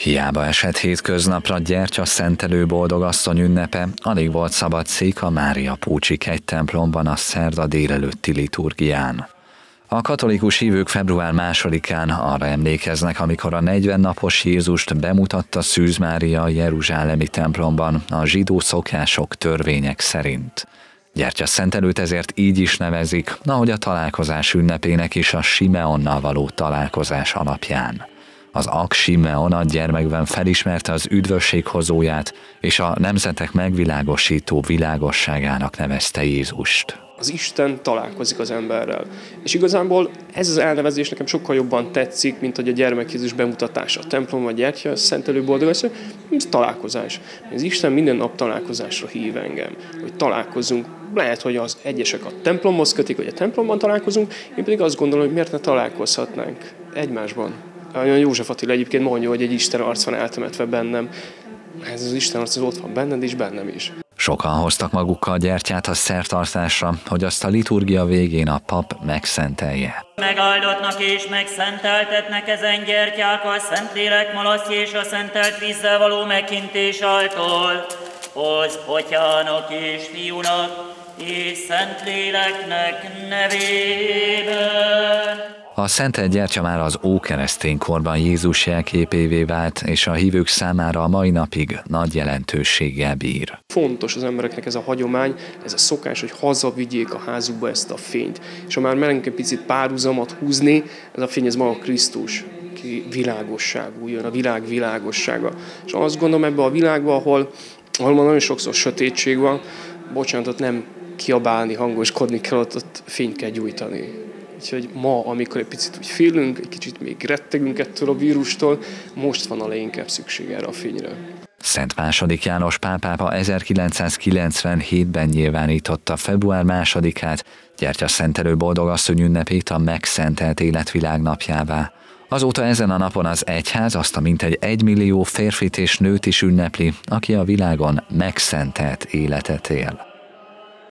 Hiába esett hétköznapra gyertyaszentelő boldogasszony ünnepe, alig volt szabad szék a Mária Pucci kegytemplomban a szerda délelőtti liturgián. A katolikus hívők február 2-án arra emlékeznek, amikor a 40 napos Jézust bemutatta Szűz Mária a jeruzsálemi templomban a zsidó szokások, törvények szerint. Gyertyaszentelőt ezért így is nevezik, ahogy a találkozás ünnepének is a Simeonnal való találkozás alapján. Az Ak Simeon a gyermekben felismerte az üdvösség hozóját, és a nemzetek megvilágosító világosságának nevezte Jézust. Az Isten találkozik az emberrel. És igazából ez az elnevezés nekem sokkal jobban tetszik, mint hogy a gyermek Jézus bemutatása. A templom vagy gyertyaszentelő boldogasszony, ez találkozás. Az Isten minden nap találkozásra hív engem, hogy találkozzunk. Lehet, hogy az egyesek a templomhoz kötik, hogy a templomban találkozunk, én pedig azt gondolom, hogy miért ne találkozhatnánk egymásban. József Attila egyébként mondja, hogy egy Isten arc van eltemetve bennem. Ez az Isten arc az ott van benned és bennem is. Sokan hoztak magukkal gyertyát a szertartásra, hogy azt a liturgia végén a pap megszentelje. Megáldottnak és megszenteltetnek ezen gyertyák a Szentlélek malasztja és a szentelt vízzel való meghintés által, az Atyának és Fiúnak és Szentléleknek nevében. A szentelt gyertya már az ókeresztény korban Jézus jelképévé vált, és a hívők számára a mai napig nagy jelentőséggel bír. Fontos az embereknek ez a hagyomány, ez a szokás, hogy hazavigyék a házukba ezt a fényt. És ha már merünk egy picit párhuzamot húzni, ez a fény, ez maga Krisztus, ki világosságú jön, a világ világossága. És azt gondolom, ebben a világban, ahol nagyon sokszor sötétség van, bocsánatot nem kiabálni, hangoskodni kell, ott fényt kell gyújtani. Úgyhogy ma, amikor egy picit úgy félünk, egy kicsit még rettegünk ettől a vírustól, most van a leginkább szükség erre a fényre. Szent II. János pápa 1997-ben nyilvánította február 2-át gyertyaszentelő boldogasszony ünnepét a megszentelt életvilág napjává. Azóta ezen a napon az egyház azt a mintegy 1 millió férfit és nőt is ünnepli, aki a világon megszentelt életet él.